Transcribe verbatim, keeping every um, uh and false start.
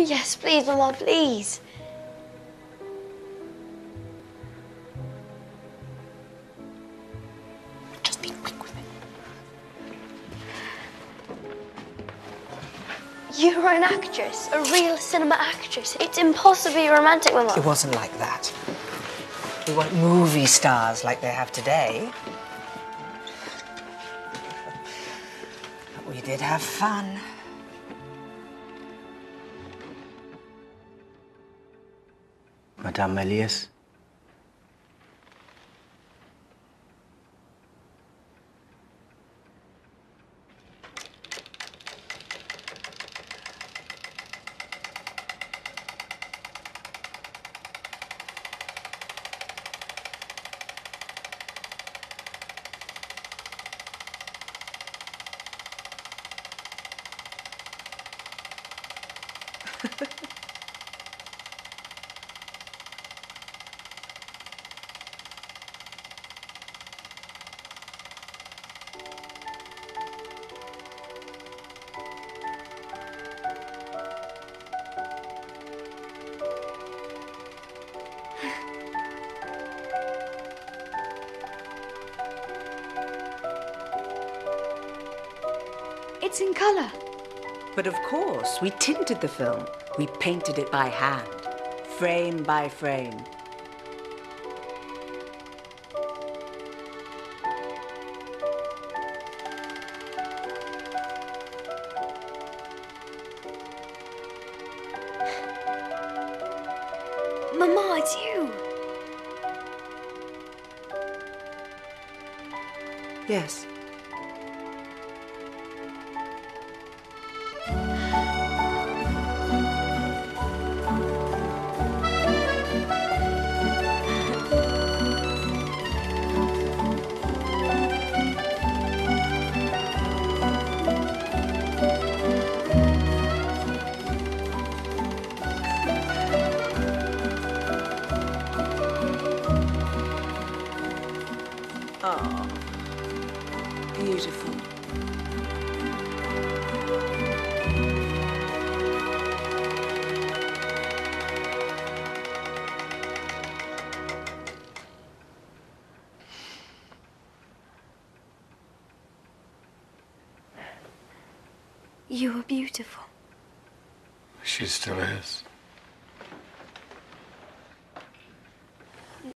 Yes, please, Mama, please. Just be quick with it. You're an actress, a real cinema actress. It's impossibly romantic, Mama. It wasn't like that. We weren't movie stars like they have today. But we did have fun. Madame Méliès. It's in colour. But of course, we tinted the film. We painted it by hand, frame by frame. Mama, it's you. Yes. Oh, beautiful. You are beautiful. She still is.